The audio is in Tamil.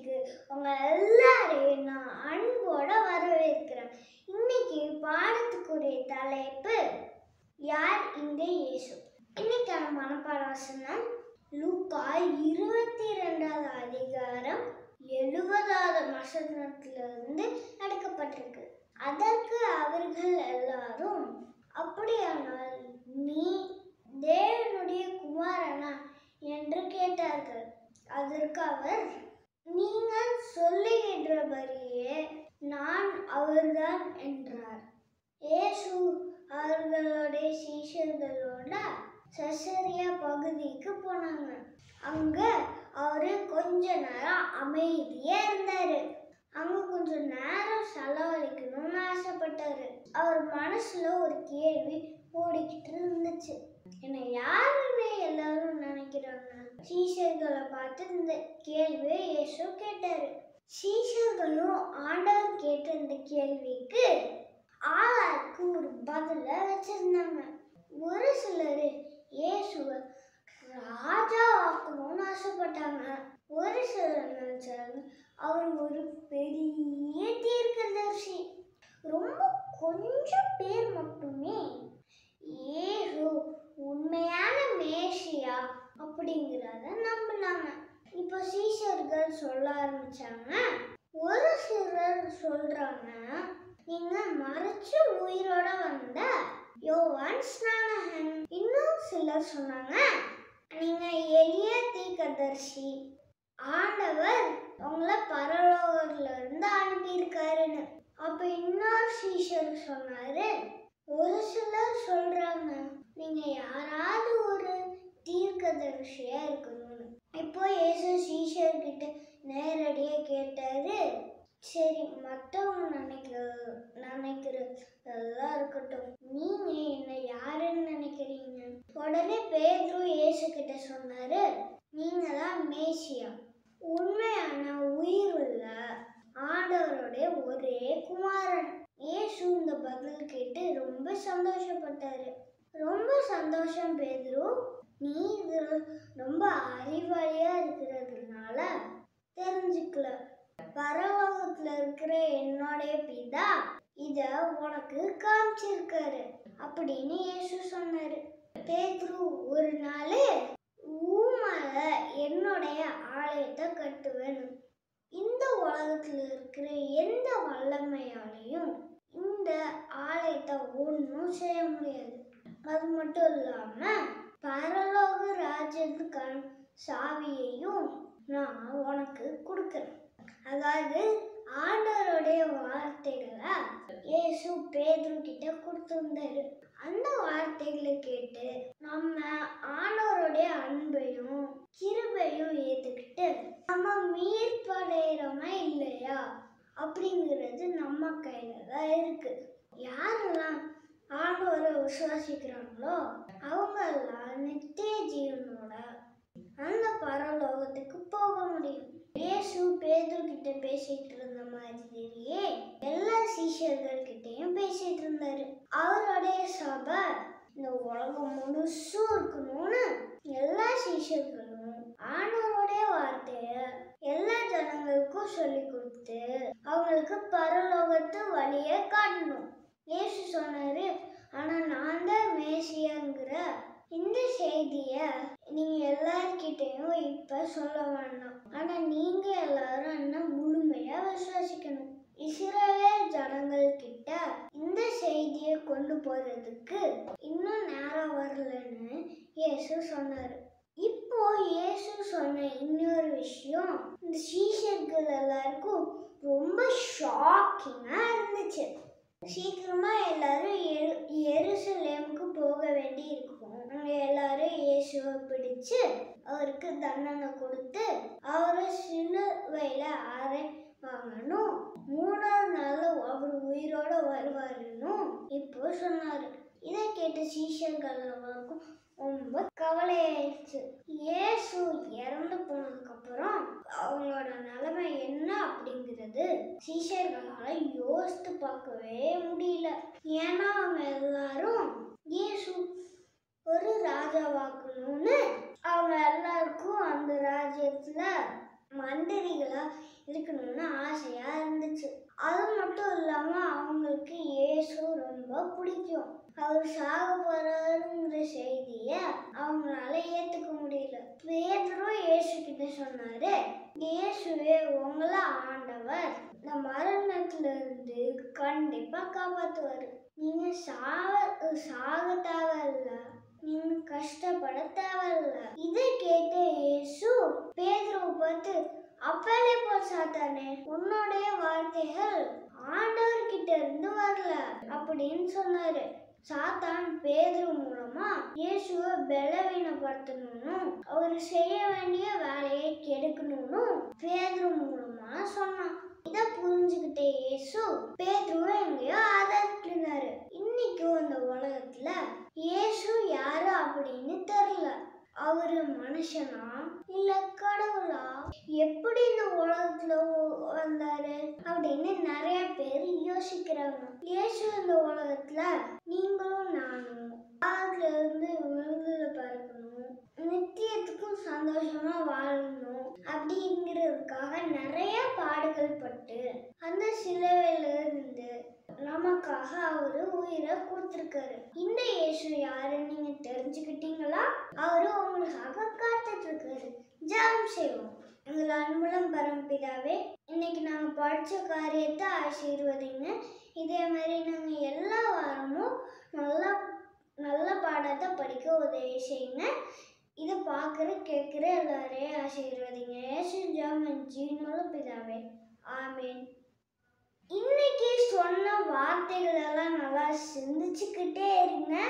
சேனலுக்கு உங்க எல்லாரையும் நான் அன்போட வரவேற்கிறேன். இன்னைக்கு பாடத்துக்குரிய தலைப்பு யார் இந்த இயேசு. இன்னைக்கான மனப்பாட வசனம் லூக்கா 22வது அதிகாரம் 70வது வசனத்திலிருந்து எடுக்கப்பட்டிருக்கு. அதற்கு அவர்கள் எல்லாரும், அப்படியானால் நீ தேவனுடைய குமாரனா என்று கேட்டார்கள். அதற்கு அவர், நீங்கள் சொல்லுகின்றபடியே நான் அவர்தான் என்றார். இயேசு அவர்களுடைய சீஷர்களோட செசரியா பகுதிக்கு போனாங்க. அங்க அவரு கொஞ்ச நேரம் அமைதியா இருந்தாரு. அங்க கொஞ்ச நேரம் செலவழிக்கணும்னு ஆசைப்பட்டாரு. அவர் மனசுல ஒரு கேள்வி ஓடிக்கிட்டு இருந்துச்சு. என்ன யாருன்னு எல்லாரும் நினைக்கிறாங்க? சீஷர்களை பார்த்து இந்த கேள்வியை இயேசு கேட்டாரு. சீஷர்களும் ஆண்டவர் கேட்ட இந்த கேள்விக்கு ஆளாருக்கு ஒரு பதில வச்சிருந்தாங்க. ஒரு சிலர் இயேசுவை ராஜா ஆக்கணும்னு ஆசைப்பட்டாங்க. ஒரு சிலர் நினைச்சாங்க அவர் ஒரு பெரிய தீர்க்கதரிசி. ரொம்ப கொஞ்சம் பேர் மட்டுமே இயேசு உண்மையான மேசியா அப்படிங்கிறத நம்பினாங்க. இப்போ சீஷர்கள் சொல்ல ஆரம்பிச்சாங்க. ஒரு சிலர் சொல்றாங்க, நீங்க மறைச்சு உயிரோட வந்த யோவான் ஸ்நானகன். இன்னும் சிலர் சொன்னாங்க, நீங்க எளிய தீர்க்கதரிசி, ஆண்டவர் உங்களை பரலோகத்துல இருந்து அனுப்பியிருக்காருன்னு. அப்ப இன்னொரு சீஷர் சொன்னாரு, ஒரு சிலர் சொல்றாங்க, நீங்க யாராவது ஒரு தீர்க்கதரிசியா இருக்கணும்னு. இப்போ இயேசு சீஷர் கிட்ட நேரடியா கேட்டாரு, சரி மற்றவங்க நினைக்கிறதெல்லாம் இருக்கட்டும், நீங்க என்ன யாருன்னு நினைக்கிறீங்க? உடனே பேதுரு இயேசு கிட்ட சொன்னாரு, நீங்க தான் மேசியா, உண்மையான உயிருள்ள ஆண்டவருடைய ஒரே குமாரன். இயேசு இந்த பதில் கேட்டு ரொம்ப சந்தோஷப்பட்டாரு. ரொம்ப சந்தோஷம் பேதுரு, நீ ரொம்ப அறிவாளியா இருக்கிறதுனால தெரிஞ்சுக்கல. பரலோகத்துல இருக்கிற என்னுடைய பிதா இத உனக்கு காமிச்சிருக்காரு அப்படின்னு இயேசு சொன்னாரு. பேதுரு ஒரு நாள் ஊமல என்னுடைய ஆலயத்தை கட்டுவேன். இந்த உலகத்துல இருக்கிற எந்த வல்லமையாலையும் இந்த ஆலயத்தை ஒன்றும் செய்ய முடியாது. அது மட்டும் இல்லாம பரலோக ராஜ்யத்துக்கான சாவியையும் நான் உனக்கு கொடுக்கிறேன். அதாவது ஆண்டவருடைய வார்த்தைகளை இயேசு பேதுரு கிட்ட கொடுத்திருந்தாரு. அந்த வார்த்தைகளை கேட்டு நம்ம ஆண்டவருடைய அன்பையும் கிருபையும் ஏத்துக்கிட்டு நம்ம மீட்படைகிறோமா இல்லையா அப்படிங்கிறது நம்ம கையில தான் இருக்கு. யாரெல்லாம் ஆண்டவரை விசுவாசிக்கிறாங்களோ அவங்க எல்லாம் நித்திய ஜீவனோட அந்த பரலோகத்துக்கு போக முடியும். இயேசு பேதுரு கிட்ட பேசிட்டு இருந்த மாதிரியே எல்லா சீஷர்கள் கிட்டையும் பேசிட்டு இருந்தாரு. அவருடைய சபை இந்த உலகம் முழுசும் இருக்கணும்னு எல்லா சீஷர்களும் ஆண்டவருடைய வார்த்தைய எல்லா ஜனங்களுக்கும் சொல்லி கொடுத்து அவங்களுக்கு பரலோகத்து வழியை காட்டணும். இயேசு சொன்னாரு, ஆனா நான் தான் மேசியாங்கிற இந்த செய்திய நீங்க எல்லார்கிட்டையும் இப்ப சொல்ல வேண்டாம். ஆனா நீங்க எல்லாரும் என்ன முழுமையா விசுவாசிக்கணும். இஸ்ரவேல் ஜனங்கள் கிட்ட இந்த செய்தியை கொண்டு போறதுக்கு இன்னும் நேரம் வரலன்னு இயேசு சொன்னாரு. இப்போ இயேசு சொன்ன இன்னொரு விஷயம் இந்த சீஷர்கள் எல்லாருக்கும் ரொம்ப ஷாக்கிங்கா இருந்துச்சு. சீக்கிரமா எல்லாரும் எருசலேமுக்கு போக வேண்டி இருக்கும். அங்க எல்லாரும் இயேசுவை பிடிச்சு அவருக்கு தண்டனை கொடுத்து அவரை சிலுவையில அறைவாங்கணும். 3ஆவது நாள் அவர் உயிரோட வருவாருன்னு இப்போ சொன்னாரு. இதை கேட்ட சீஷர்கள் எல்லாருக்கும் ரொம்ப கவலையாயிடுச்சு. இயேசு இறந்து போனதுக்கு அப்புறம் அவங்களோட நிலைமை என்ன அப்படிங்கிறது சீஷர்களால யோசித்து பார்க்கவே முடியல. ஏன்னா அவங்க எல்லாரும் இயேசு ஒரு ராஜாவாக்கணும்னு அவங்க எல்லாருக்கும் அந்த ராஜ்யத்துல மந்திரிகளா இருக்கணும்னு ஆசையா இருந்துச்சு. அது மட்டும் இல்லாம அவங்களுக்கு இயேசு ரொம்ப பிடிக்கும். அவர் சாக போறாருங்கிற செய்திய அவங்களால ஏத்துக்க முடியல. பேதுரு இயேசு கிட்ட சொன்னாரு, இயேசுவே உங்கள ஆண்டவர் இந்த மரணத்துல இருந்து கண்டிப்பா காப்பாத்துவாரு. நீங்க சாக தேவையில்ல, நீங்க கஷ்டப்பட தேவையில்ல. இதை கேட்ட இயேசு பேதுருவை பார்த்து, அப்பலே போல் சாத்தானே, உன்னுடைய வார்த்தைகள் ஆண்டவர் கிட்ட இருந்து வரல அப்படின்னு சொன்னாரு. சாத்தான் பேதுரு மூலமா இயேசுவை பலவீனப்படுத்தணும்னு அவர் செய்ய வேண்டிய வேலையை கெடுக்கணும்னு பேதுரு மூலமா சொன்னான். இதை புரிஞ்சுக்கிட்ட இயேசு பேதுருவை எங்கேயோ ஆதரிக்கிறாரு. இன்னைக்கும் இந்த உலகத்துல இயேசு யாரு அப்படின்னு தெரியல. அவரு மனுஷனா இல்ல கடவுளா, எப்படி இந்த உலகத்துல வந்தாரு அப்படின்னு நிறைய பேர் யோசிக்கிறாங்க. இயேசு இந்த உலகத்துல நீங்களும் நானும் அதுல இருந்து விருதுல பறக்கணும், நித்தியத்துக்கும் சந்தோஷமா வாழணும் அப்படிங்கிறதுக்காக நிறைய பாடுகள் பட்டு அந்த சிலுவையில இருந்து நமக்காக அவரு உயிரை கொடுத்திருக்காரு. இந்த இயேசு யாருன்னு நீங்க தெரிஞ்சுக்கிட்டீங்களா? அவரு உங்களுக்காக காத்துட்டு இருக்காரு. ஜெபம் செய்வோம். எங்கள் அன்புள்ள பரமபிதாவே, இன்னைக்கு நாங்க படிச்ச காரியத்தை ஆசீர்வதிங்க. இதே மாதிரி நாங்க எல்லா வாரமும் நல்ல பாடத்தை படிக்க உதவி செய்யுங்க. இதை பார்க்குற கேட்குற எல்லாரையும் ஆசீர்வதிங்க. இயேசு ஜெபம் ஜீவனுள்ள பிதாவே, ஆமேன். இன்னைக்கு சொன்ன வார்த்தைகள் எல்லாம் நல்லா சிந்திச்சுக்கிட்டே இருங்க.